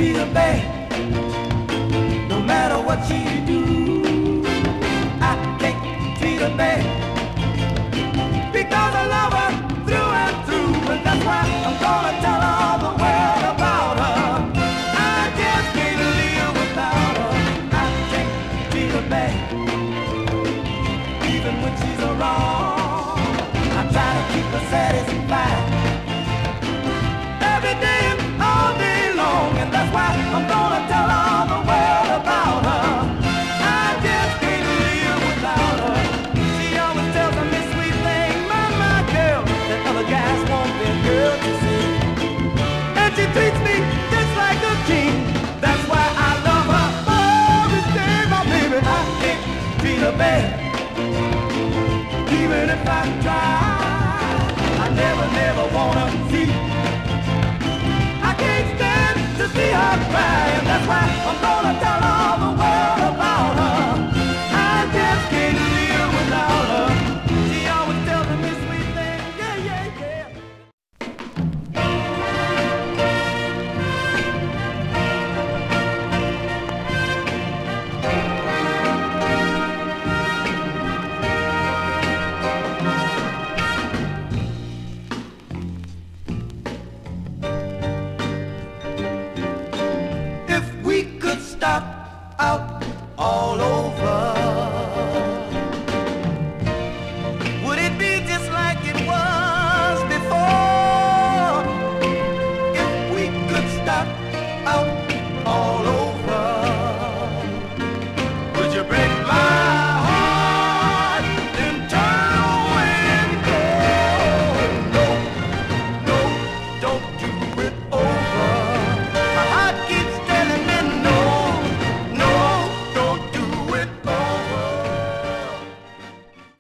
treat her bad, no matter what she do. I can't treat her bad, because I love her through and through, and that's why I'm gonna tell all the world about her. I just can't live without her. I can't treat her bad, even when she's wrong. I try to keep her satisfied every day and all day long, and that's why I'm gonna tell all the world about her. I just can't live without her. She always tells me sweet things, my girl, that other guys want their girl to see, and she treats me just like a king. That's why I love her every day, my baby. I can't treat her bad, even if I try. I never wanna see. I can't stand to see her cry, and that's why I'm gonna tell her.